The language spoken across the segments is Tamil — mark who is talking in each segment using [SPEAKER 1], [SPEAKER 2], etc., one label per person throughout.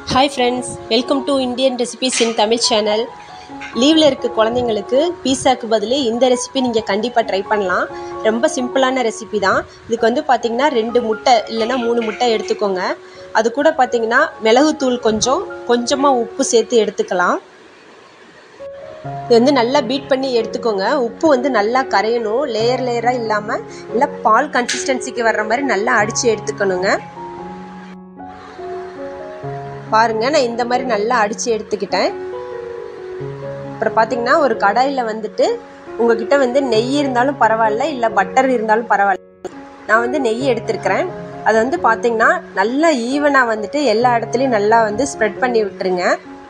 [SPEAKER 1] Hi friends, welcome to Indian Recipes in Tamil channel. லீவில் இருக்க குழந்தைங்களுக்கு பீஸாக்கு பதில் இந்த ரெசிபி நீங்கள் கண்டிப்பாக ட்ரை பண்ணலாம். ரொம்ப சிம்பிளான ரெசிபி தான். இதுக்கு வந்து பார்த்திங்கன்னா 2 முட்டை இல்லைனா 3 முட்டை எடுத்துக்கோங்க. அது கூட பார்த்திங்கன்னா மிளகுத்தூள் கொஞ்சமாக உப்பு சேர்த்து எடுத்துக்கலாம். இது வந்து நல்லா பீட் பண்ணி எடுத்துக்கோங்க. உப்பு வந்து நல்லா கரையணும், லேயராக இல்லாமல் நல்லா பால் கன்சிஸ்டன்சிக்கு வர்ற மாதிரி நல்லா அடித்து எடுத்துக்கணுங்க. பாருங்க, நான் இந்த மாதிரி நல்லா அடித்து எடுத்துக்கிட்டேன். அப்புறம் பார்த்தீங்கன்னா ஒரு கடாயில் வந்துட்டு உங்ககிட்ட வந்து நெய் இருந்தாலும் பரவாயில்ல, இல்லை பட்டர் இருந்தாலும் பரவாயில்ல. நான் வந்து நெய் எடுத்துருக்கிறேன். அதை வந்து பார்த்தீங்கன்னா நல்லா ஈவனாக வந்துட்டு எல்லா இடத்துலையும் நல்லா வந்து ஸ்ப்ரெட் பண்ணி விட்டுருங்க.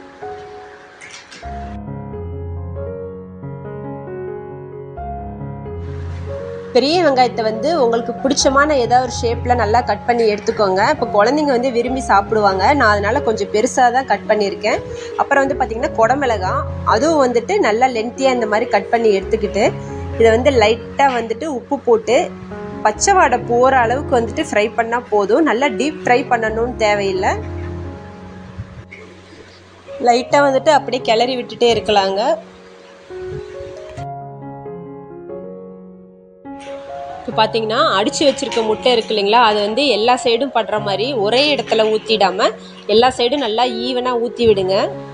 [SPEAKER 1] பெரிய வெங்காயத்தை வந்து உங்களுக்கு பிடிச்சமான ஏதாவது ஒரு ஷேப்பில் நல்லா கட் பண்ணி எடுத்துக்கோங்க. இப்போ குழந்தைங்க வந்து விரும்பி சாப்பிடுவாங்க. நான் அதனால் கொஞ்சம் பெருசாக தான் கட் பண்ணியிருக்கேன். அப்புறம் வந்து பார்த்திங்கன்னா குடமிளகாய், அதுவும் வந்துட்டு நல்லா லென்த்தியாக இந்த மாதிரி கட் பண்ணி எடுத்துக்கிட்டு இதை வந்து லைட்டாக வந்துட்டு உப்பு போட்டு பச்சை வாடை போகிற அளவுக்கு வந்துட்டு ஃப்ரை பண்ணால் போதும். நல்லா டீப் ஃப்ரை பண்ணணும்னு தேவையில்லை. லைட்டாக வந்துட்டு அப்படியே கிளறி விட்டுட்டே இருக்கலாங்க. இப்போ பார்த்தீங்கன்னா அடித்து வச்சுருக்க முட்டை இருக்கு இல்லைங்களா, அது வந்து எல்லா சைடும் படுற மாதிரி ஒரே இடத்துல ஊற்றிடாமல் எல்லா சைடும் நல்லா ஈவனாக ஊற்றி விடுங்க.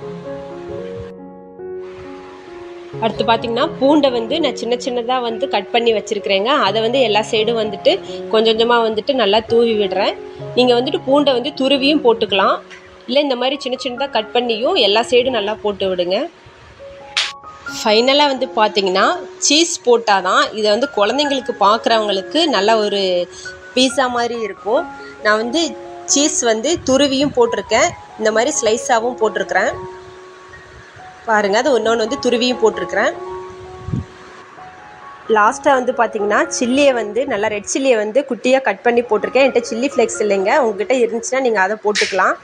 [SPEAKER 1] அடுத்து பார்த்தீங்கன்னா பூண்டை வந்து நான் சின்னதாக வந்து கட் பண்ணி வச்சுருக்கிறேங்க. அதை வந்து எல்லா சைடும் வந்துட்டு கொஞ்சமாக வந்துட்டு நல்லா தூவி விடுறேன். நீங்கள் வந்துட்டு பூண்டை வந்து துருவியும் போட்டுக்கலாம், இல்லை இந்த மாதிரி சின்னதாக கட் பண்ணியும் எல்லா சைடும் நல்லா போட்டு விடுங்க. ஃபைனலாக வந்து பார்த்திங்கன்னா சீஸ் போட்டால் தான் இதை வந்து குழந்தைங்களுக்கு பார்க்குறவங்களுக்கு நல்ல ஒரு பீஸா மாதிரி இருக்கும். நான் வந்து சீஸ் வந்து துருவியும் போட்டிருக்கேன், இந்த மாதிரி ஸ்லைஸாகவும் போட்டிருக்கிறேன். பாருங்கள், அது இன்னொன்று வந்து துருவியும் போட்டிருக்கிறேன். லாஸ்ட்டாக வந்து பார்த்திங்கன்னா சில்லியை வந்து நல்லா ரெட் சில்லியை வந்து குட்டியாக கட் பண்ணி போட்டிருக்கேன். என்கிட்ட சில்லி ஃப்ளேக்ஸ் இல்லைங்க, உங்கள்கிட்ட இருந்துச்சுன்னா நீங்கள் அதை போட்டுக்கலாம்.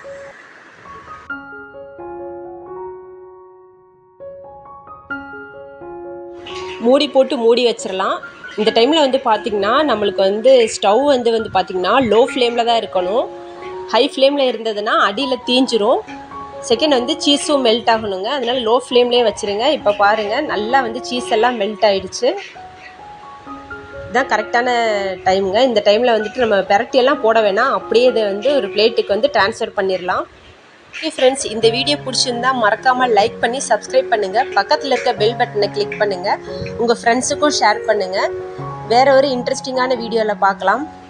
[SPEAKER 1] மூடி போட்டு மூடி வச்சிடலாம். இந்த டைமில் வந்து பார்த்திங்கன்னா நம்மளுக்கு வந்து ஸ்டவ் வந்து பார்த்திங்கன்னா லோ ஃப்ளேமில் தான் இருக்கணும். ஹை ஃப்ளேமில் இருந்ததுன்னா அடியில் தீஞ்சிரும். செகண்ட் வந்து சீஸும் மெல்ட் ஆகணுங்க, அதனால் லோ ஃப்ளேம்லேயே வச்சுருங்க. இப்போ பாருங்கள், நல்லா வந்து சீஸ் எல்லாம் மெல்ட் ஆகிடுச்சு. இதுதான் கரெக்டான டைமுங்க. இந்த டைமில் வந்துட்டு நம்ம பெரட்டியெல்லாம் போட வேணாம், அப்படியே இதை வந்து ஒரு பிளேட்டுக்கு வந்து ட்ரான்ஸ்ஃபர் பண்ணிடலாம். ஓகே ஃப்ரெண்ட்ஸ், இந்த வீடியோ பிடிச்சிருந்தா மறக்காமல் லைக் பண்ணி சப்ஸ்கிரைப் பண்ணுங்கள். பக்கத்தில் இருக்க பெல் பட்டனை கிளிக் பண்ணுங்கள். உங்கள் ஃப்ரெண்ட்ஸுக்கும் ஷேர் பண்ணுங்கள். வேறு ஒரு இன்ட்ரெஸ்டிங்கான வீடியோவில் பார்க்கலாம்.